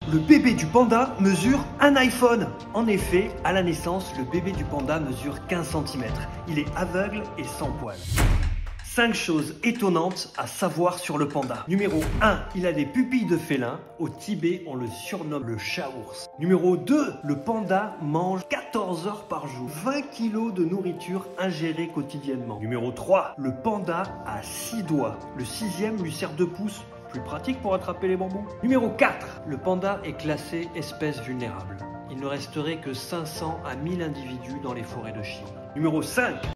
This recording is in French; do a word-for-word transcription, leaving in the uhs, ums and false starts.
Le bébé du panda mesure un iPhone. En effet, à la naissance, le bébé du panda mesure quinze centimètres. Il est aveugle et sans poils. cinq choses étonnantes à savoir sur le panda. Numéro un, il a des pupilles de félin. Au Tibet, on le surnomme le chat-ours. Numéro deux, le panda mange quatorze heures par jour, vingt kilos de nourriture ingérée quotidiennement. Numéro trois, le panda a six doigts. Le sixième lui sert de pouce, plus pratique pour attraper les bambous. Numéro quatre, le panda est classé espèce vulnérable. Il ne resterait que cinq cents à mille individus dans les forêts de Chine. Numéro cinq,